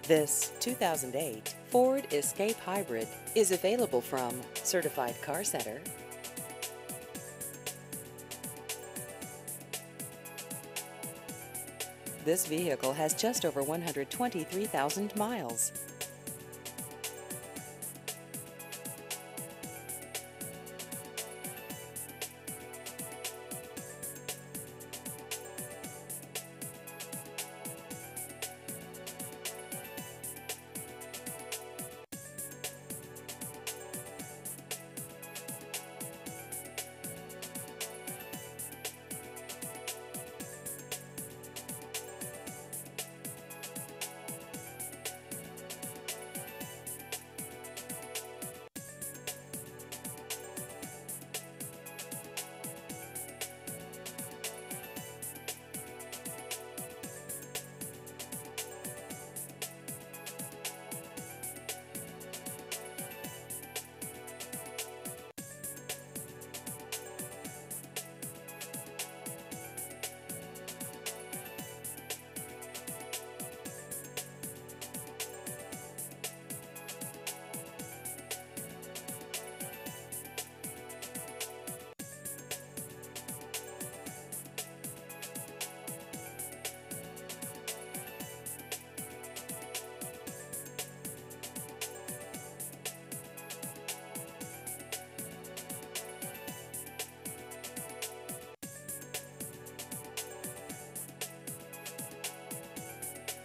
This 2008 Ford Escape Hybrid is available from Certified Car Center. This vehicle has just over 123,000 miles.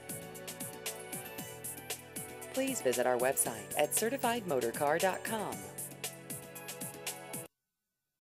Please visit our website at certifiedmotorcar.com.